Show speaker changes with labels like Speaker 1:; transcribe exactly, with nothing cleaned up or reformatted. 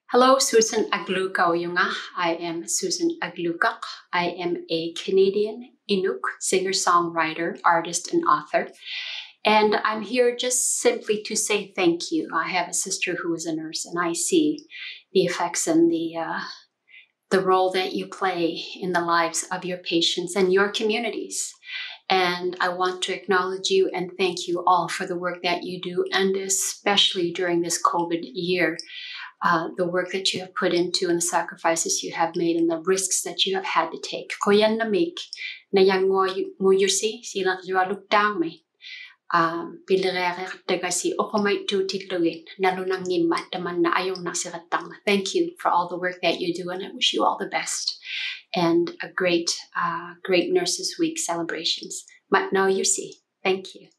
Speaker 1: Hello, Susan Aglukark. I am Susan Aglukark. I am a Canadian Inuk singer-songwriter, artist, and author. And I'm here just simply to say thank you. I have a sister who is a nurse, and I see the effects and the uh, the role that you play in the lives of your patients and your communities. And I want to acknowledge you and thank you all for the work that you do, and especially during this COVID year. Uh, the work that you have put into and the sacrifices you have made and the risks that you have had to take. Koyan namik na yang nguyusi sila jua look down me. Um, Pilere tegasi okomai tu titluin nalunang ngimat taman na ayong nasiratang. Thank you for all the work that you do, and I wish you all the best and a great, uh, great Nurses Week celebrations. But now you see. Thank you.